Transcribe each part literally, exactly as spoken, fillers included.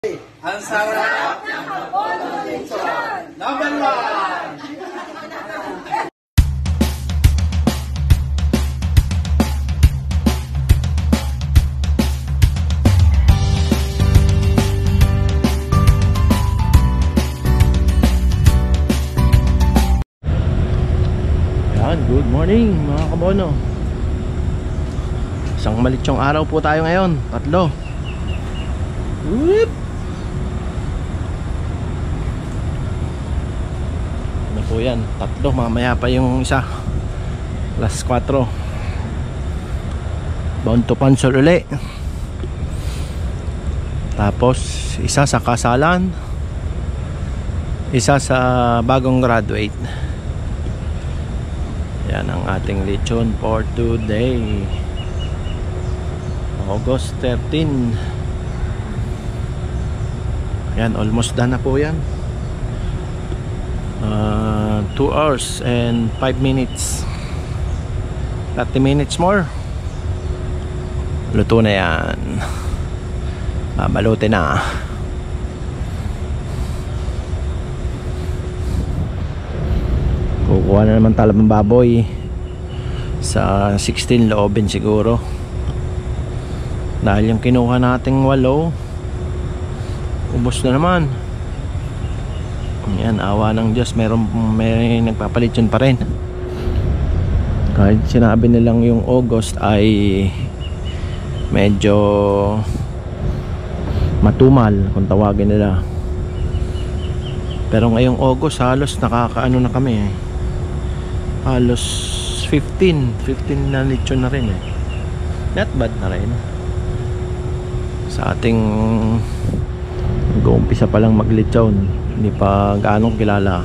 Ang sarap ng Apollo Lechon! Number one! Yan, good morning mga kabono. Isang malitsyong araw po tayo ngayon. Tatlo. Whoop! Ano po yan? Tatlo, mamaya pa yung isa. Alas kwatro. Bound to Pansol uli. Tapos isa sa kasalan, isa sa bagong graduate. Yan ang ating lechon for today, August thirteen. Yan, almost done na po yan. uh, two hours and five minutes, thirty minutes more. Luto na yan. Babalutin na. Kukuha na naman talabang baboy sa sixteen loobin siguro, dahil yung kinuha nating walo ubos na naman. Yan, awa ng Diyos, meron, may nagpapalit yun pa rin. Kahit sinabi nilang yung August ay medyo matumal kung tawagin nila, pero ngayong August halos nakakaano na kami eh. Halos fifteen na lechon na rin eh. Not bad na rin sa ating mag-uumpisa pa lang maglechon, hindi pa gaano kilala.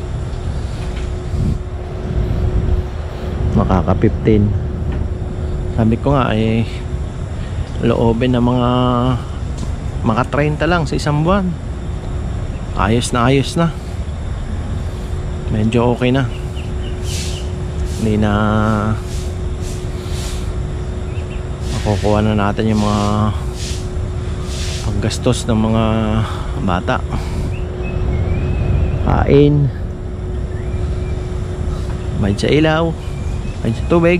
Makaka fifteen. Sabi ko nga eh, loobin na mga mga thirty lang sa isang buwan. Ayos na ayos na. Medyo okay na. Hindi na makukuha na natin yung mga paggastos ng mga bata. Kain, may sa ilaw, may sa tubig.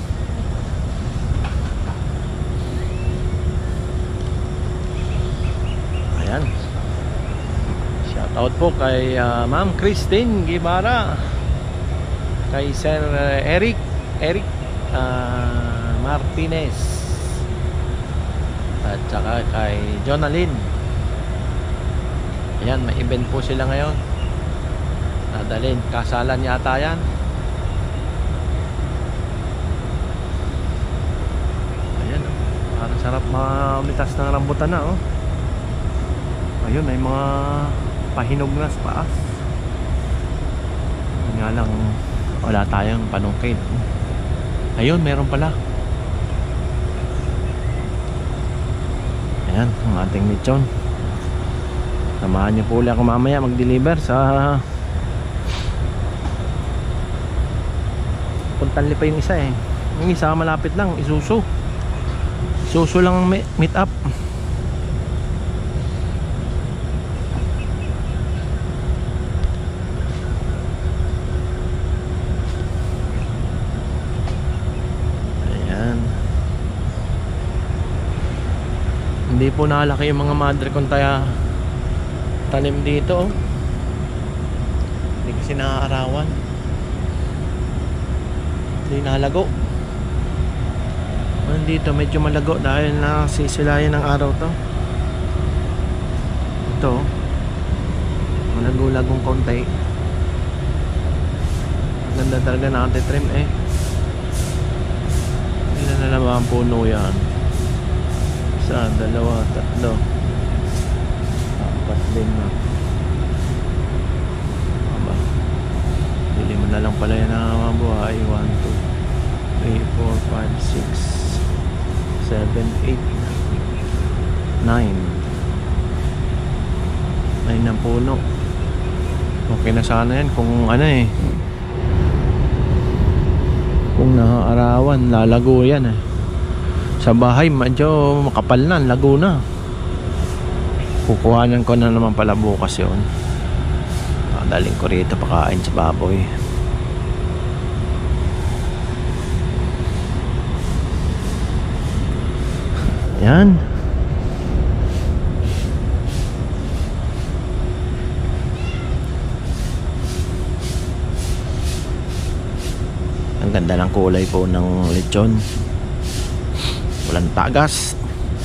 Ayan. Shout out po kay uh, Ma'am Christine Guevara, kay Sir uh, Eric Eric uh, Martinez, at saka kay Jonalyn. Ayan, may event po sila ngayon. Nadalhin, kasalan yata yan. Ayan, oh, parang sarap mamitas ng rambutan na oh. Ayun, may mga pahinog na sa paas. Nga lang, wala tayong panungkit. Ayun, meron pala. Ayan, ang ating lechon. Samahan niyo po ulit ako mamaya mag-deliver sa Puntanli pa yung isa eh. Yung isa malapit lang, Isuzu. Isuzu lang ang meet up. Ayan. Hindi po nakalaki yung mga madre kung tayo tanim dito oh. Hindi kasi naaarawan, hindi nalago. Dito medyo malago dahil nasisilayan ng araw to. Ito malago-lagong konti. Ganda talaga na anti-trim eh. Ilan na naman ang puno yan? Isa, dalawa, tatlo, apat, lima. Aba, bili mo na lang pala yan na mabuhay. One, two, three, four, five, six, seven, eight, nine. Nine ng puno. Okay na sana yan kung ano eh, kung naaarawan, lalago yan eh. Sa bahay medyo makapal na, lago na. Kukuhanan ko na naman pala bukas yun. Daling ko rito pakain sa baboy. Yan. Ang ganda ng kulay po ng lechon. Walang tagas.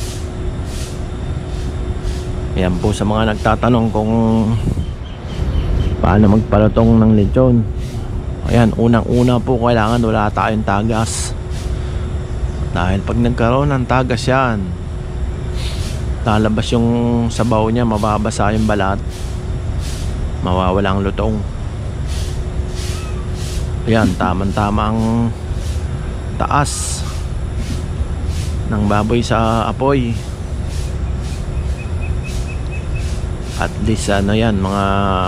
Yan po sa mga nagtatanong kung paano magpalutong ng lechon. Ayan, unang-una po kailangan wala tayong tagas. Dahil pag nagkaroon ng tagas yan, lalabas yung sabaw niya, mababasa yung balat, mawawala ang lutong. Ayan, tamang-tamang taas ng baboy sa apoy. At least ano yan, mga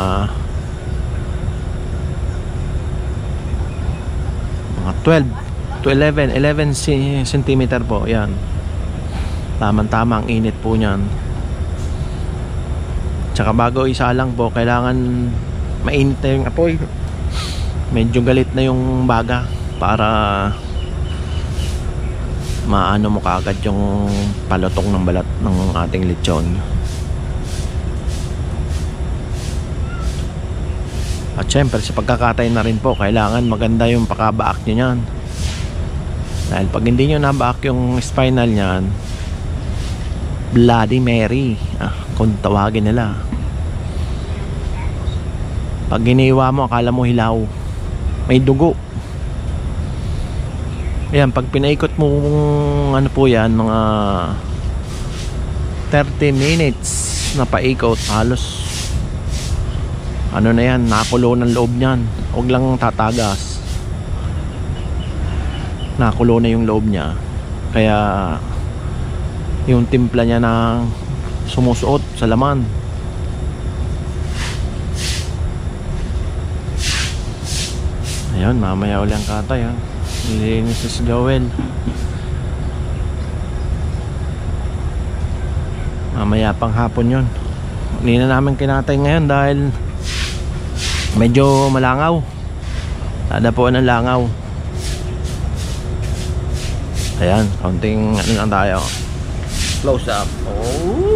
mga twelve to eleven eleven centimeter po. Yan, tamang-tama ang init po nyan. Tsaka bago isa lang po, kailangan mainit na yung apoy, medyo galit na yung baga, para maano mo kaagad yung palutong ng balat ng ating lechon. At syempre sa pagkakatay na rin po, kailangan maganda yung pakabaak nyo nyan. Dahil pag hindi nyo nabaak yung spinal nyan, Bloody Mary, ah, kung tawagin nila. Pag giniwa mo, akala mo hilaw, may dugo. Ayan, pag pinaikot mo, ano po yan, mga thirty minutes na paikot, halos ano na yan, nakulo ng loob nyan. Huwag lang tatagas, nakulo na yung loob niya. Kaya yung timpla niya na sumusuot sa laman. Ayun, mamaya ulang katay ha. Nilinis si Gawel. Mamaya pang hapon yun. Hindi na namin kinatay ngayon dahil medyo malangaw. Dadapuan ng langaw. Ayan, kaunting ano lang tayo. Close up. Oh.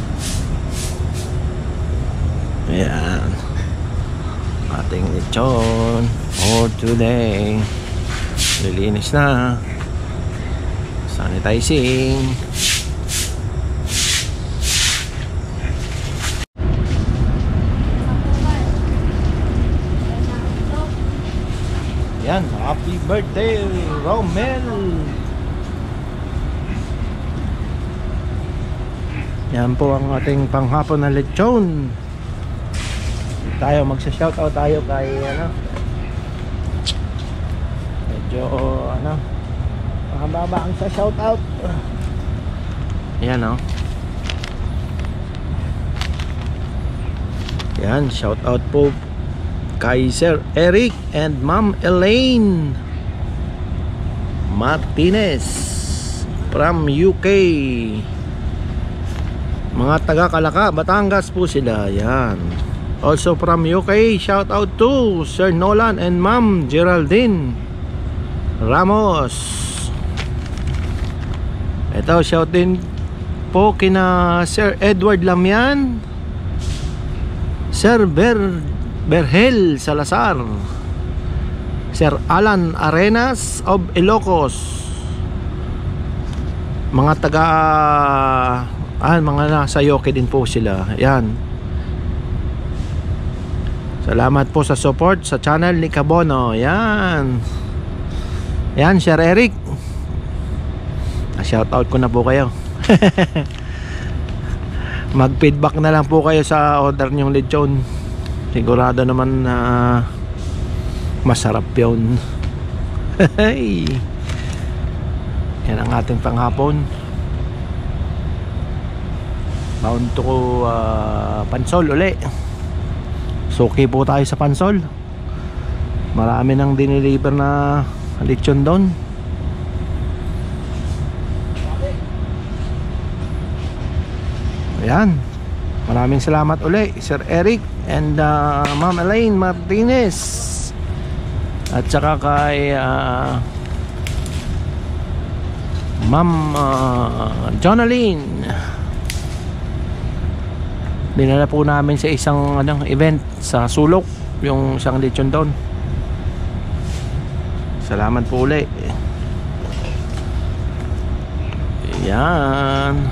Ayan, ating lechon for today. Lilinis na. Sanitizing. Yan, happy birthday Romel. Yan po ang ating panghapon na lechon. Tayo magsa-shoutout tayo kay ano, medyo ano, mahaba ang sa shoutout. Ayan o. Yan, shoutout po kay Sir Eric and Ma'am Elaine Martinez from U K. Mga taga Calaca, Batangas po sila. Yan. Also from U K, shout out to Sir Nolan and Ma'am Geraldine Ramos. Ito, shout din po kina Sir Edward Lamian, Sir Ber Berhel Salazar, Sir Alan Arenas of Ilocos. Mga taga ah, mga nasa Yoke din po sila. Yan. Salamat po sa support sa channel ni Kabono. Yan. Yan, Sir Eric. Shout out ko na po kayo. Mag-feedback na lang po kayo sa order nyong lechon. Sigurado naman na uh, masarap yun. Yan ang ating panghapon. Bound to uh, Pansol uli. Suki po tayo sa Pansol. Marami nang diniliver na lechon doon. Ayan. Maraming salamat uli Sir Eric and uh, Ma'am Elaine Martinez. At saka kay uh, Ma'am uh, Jonaline. Dinala po namin sa isang ano, event sa Sulok, yung isang lechon doon. Salamat po uli. Yan.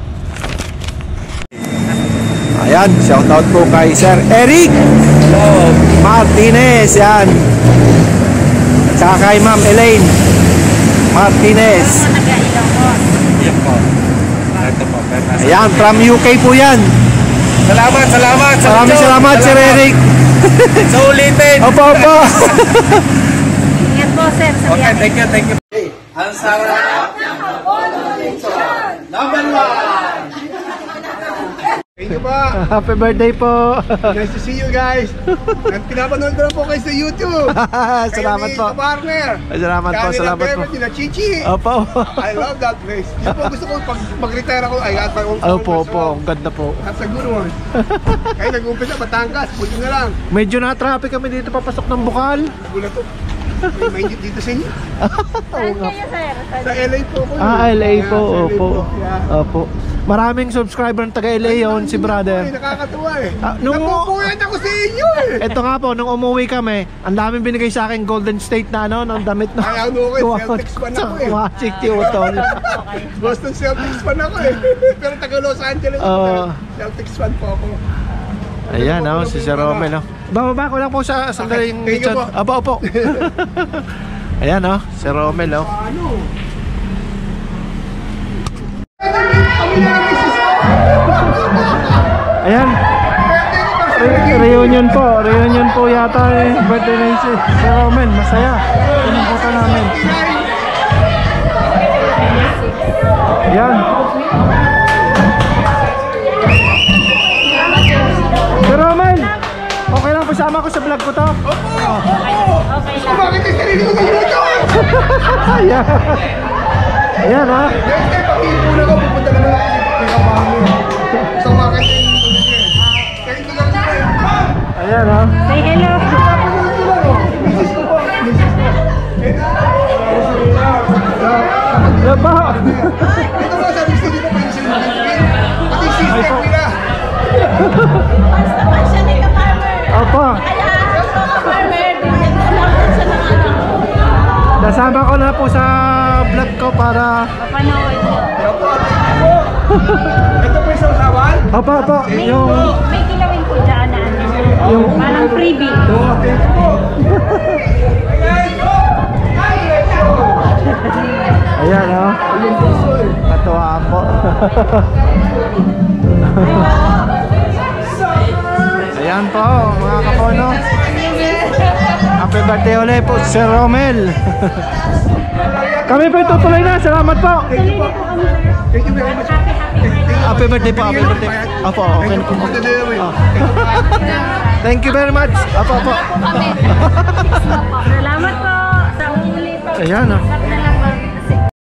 Ayan, shoutout po kay Sir Eric Martinez. Yan. Saka kay Ma'am Elaine Martinez. Ayan, from U K po yan. Salamat, salamat. Maraming salamat, Sir Eric. Sa ulitin. Opo, opo. Ingat po, sir. Sa Okay, thank you, thank you. Ang sarap ng hapon lechon. Number one. Thank you pa. Happy birthday po. Nice to see you guys. At pinapanood ko na po kayo sa YouTube. Salamat po. Kayo ni partner. Salamat po, salamat po. Kayo ni Chichi. Opo. I love that place. Yun po gusto ko pag mag-retire ako. Ay, at ako. Opo, opo. Ang ganda po. That's a good one. Kayo nag-umpisa, Batangas. Puti na lang. Medyo na-traffic kami dito papasok ng Bukal. Gulat to. May mainit dito sa inyo. Saan kayo, sir? Sa L A po ako. Ah, L A Yeah, po. sa L A Opo. Yeah. Opo. Maraming subscriber ng taga L A yun, si brother. Ay, nakakatuwa eh. Ah, nung- Napupuyat ako sa inyo eh. Ito nga po, nung umuwi kami, ang daming binigay sa akin Golden State na ano, ng damit na. Ay, ano ko eh, Celtics fan ako eh. Washington, Utol. Boston Celtics fan ako eh. Pero taga Los Angeles ako. Oo. Celtics fan po ako. Ayan, oh, si Sir Romel. Oh. Bababa ko lang po sa sandaling Okay, thank you lechon. po. Aba, opo. Ayan, oh, si Romel. Oh. Ano? Kami na lang misis ko. Ayan. Re- reunion po, reunion po yata eh. Birthday na si Sir Romel, masaya. Pinimputa namin. Ayan. Sir Romel, okay lang pasama ko sa vlog ko to? Gusto bakit yung sarili ko sa YouTube? Ayan. Ayan, ha. Next time, pag-iipunan ko, pupunta naman ako kay Kabangin. So, bakit yung ano niya? Kaya ito lang sila eh. Ayan, ha. Say hello. Napanood ko lang oh. Misis ko po. Misis ko. Eh, Aba. ito nga sabi ko dito, pwede sila mag-ibig. Pati sister nila. Basta pa siya ni ka-farmer. Opo. Kaya, ka-farmer, bigyan ko lang po siya ng ano. Nasama ko na po sa vlog ko para... Mapanood niyo. Ito po yung sausawan? Opo, opo. May, Yung... may kilawin po dyan na ano. Yung... Parang freebie. Oo, thank you po. Ayan, ha. Katuwa ako. Ayan po, mga kapono. Happy birthday ulit po, Sir Romel. Kami po tutuloy na. Salamat po. Thank you po. Thank you very much. Happy birthday po, happy birthday. Opo, okay na po. Oh. Thank you very much. Opo, opo. Salamat po. Sa ulit po. Ayan, ha.